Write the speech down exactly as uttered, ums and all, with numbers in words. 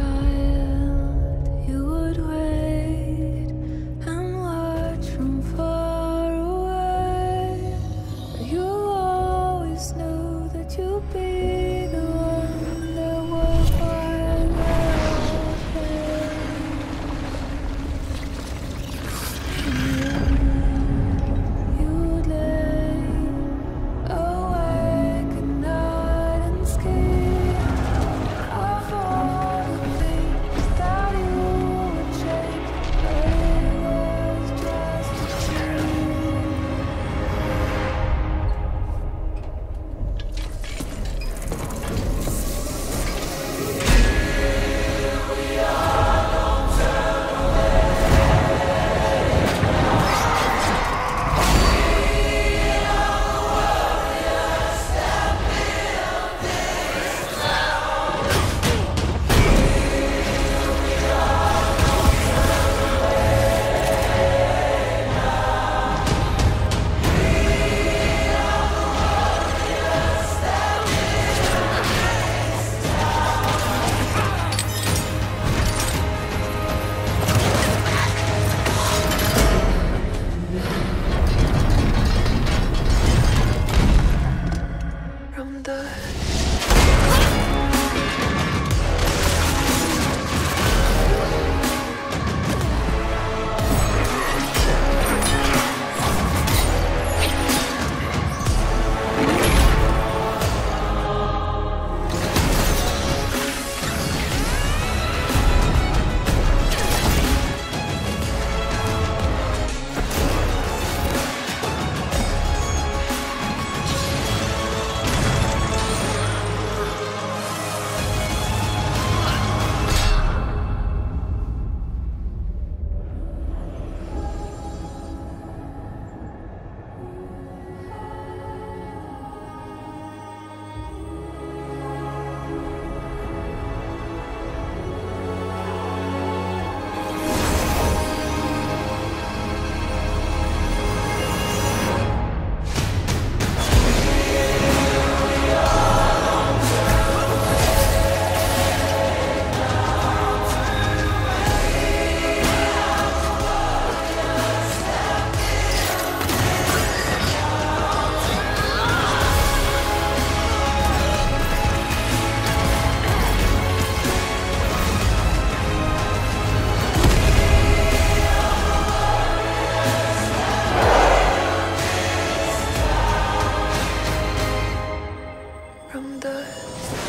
child, you would wait and watch from far away. You always knew that you'd be the one that would find you would lay awake at night and scheme of all the things that you would change, but it was just a dream. From the from the